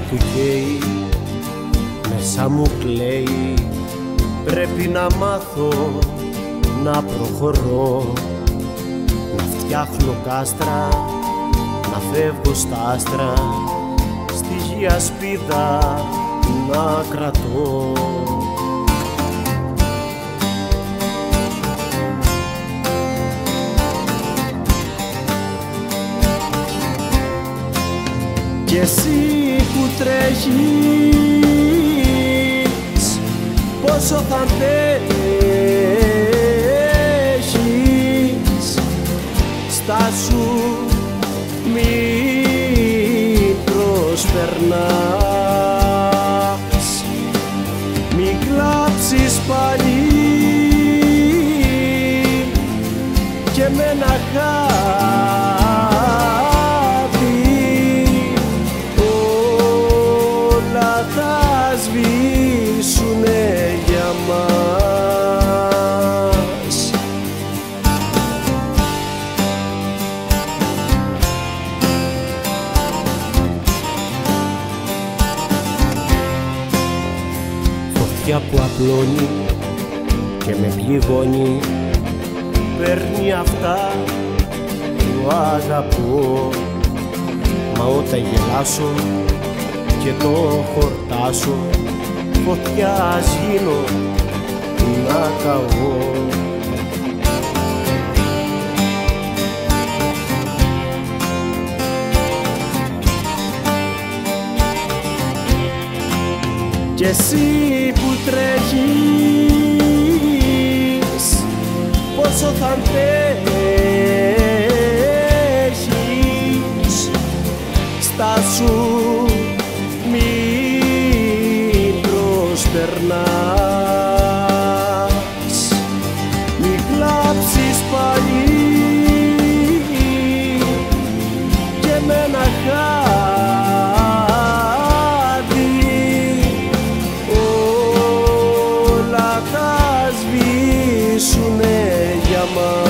του καίει, μέσα μου κλαίει. Πρέπει να μάθω να προχωρώ, να φτιάχνω κάστρα, να φεύγω στα άστρα, στη γη ασπίδα να κρατώ. Κι εσύ που τρέχεις, πόσο θα αντέχεις, στάσου μην προσπερνάς, μην κλάψεις πάλι και με ένα σβήσουνε για μας. Φωτιά που απλώνει και με πληγώνει, παίρνει αυτά που αγαπώ. Μα όταν γελάσω και το χορτάσω, φωτιάς γίνω να καώ. Κι εσύ που τρέχεις, πόσο θα αντέχεις, στάσου μην προσπερνάς, μην κλάψεις πάλι και με ένα χάδι όλα θα σβήσουνε για μας.